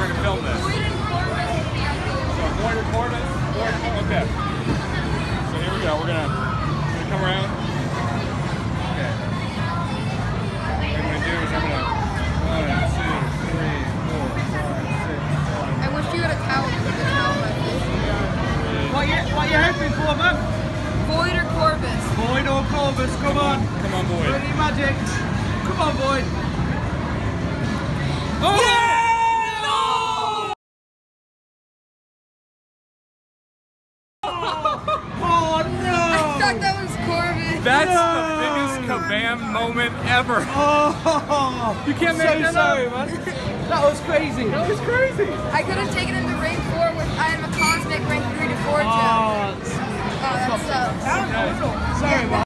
we're gonna film this. So Void or Corvus? Okay. So here we go. We're gonna come around. Okay. What I'm gonna do is I'm gonna 1, 2, 3, 4, 5, 6, 7. I wish you had a towel to put the towel on my face. What you hoping for, man? Void or Corvus? Void or Corvus, come on. Come on, Void. Ready, magic. Come on, Void. Oh! Yeah! No! Oh no! I thought that was Corvus. That's the biggest kabam moment ever. Oh! You can't make so that sorry, up. man. That was crazy. That was crazy. I could have taken him to rank 4 with I have a cosmic rank 3 to 4 jump. Oh, Oh, that sucks. okay. Sorry, man.